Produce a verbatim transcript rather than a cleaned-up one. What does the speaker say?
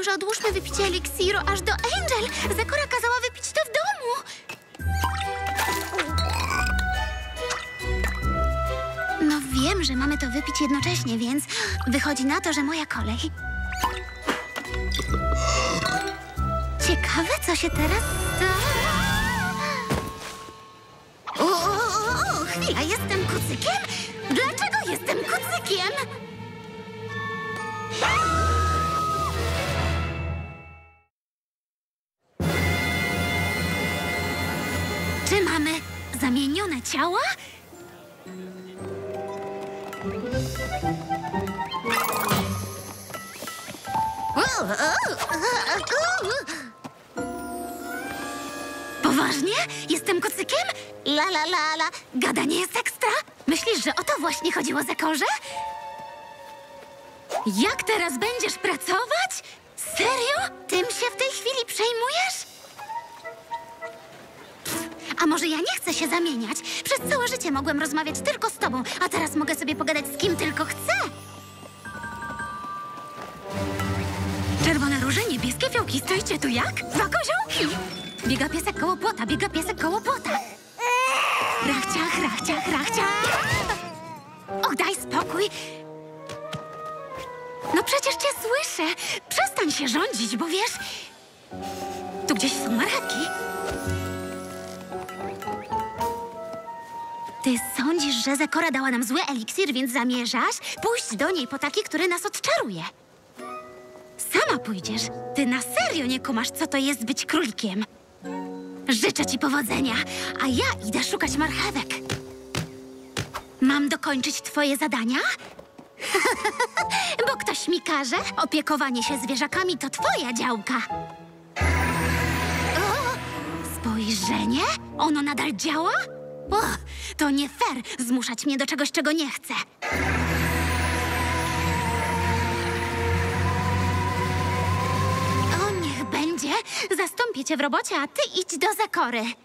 może odłóżmy wypicie eliksiru aż do Angel. Zakora kazała wypić to w domu. No wiem, że mamy to wypić jednocześnie, więc wychodzi na to, że moja kolej. Ciekawe, co się teraz sta... O, o, o, chwila, jestem kucykiem? Dlaczego jestem kucykiem? Czy mamy zamienione ciała? Poważnie? Jestem kucykiem? La la la la. Gadanie jest ekstra? Myślisz, że o to właśnie chodziło Zekorze? Jak teraz będziesz pracować? Serio? Tym się w tej chwili przejmujesz? A może ja nie chcę się zamieniać? Przez całe życie mogłem rozmawiać tylko z tobą, a teraz mogę sobie pogadać z kim tylko chcę. Czerwone róże, niebieskie fiołki, stoicie tu jak? Dwa koziołki! Biega piesek koło płota, biega piesek koło płota. Rachciach, rachciach, rachciach. Och, daj spokój. No przecież cię słyszę. Przestań się rządzić, bo wiesz... Tu gdzieś są marchewki. Ty sądzisz, że Zekora dała nam zły eliksir, więc zamierzasz pójść do niej po taki, który nas odczaruje? Sama pójdziesz. Ty na serio nie kumasz, co to jest być królikiem. Życzę ci powodzenia, a ja idę szukać marchewek. Mam dokończyć twoje zadania? Bo ktoś mi każe. Opiekowanie się zwierzakami to twoja działka. O, spojrzenie? Ono nadal działa? O, to nie fair zmuszać mnie do czegoś, czego nie chcę. O, niech będzie. Zastąpię cię w robocie, a ty idź do Zekory.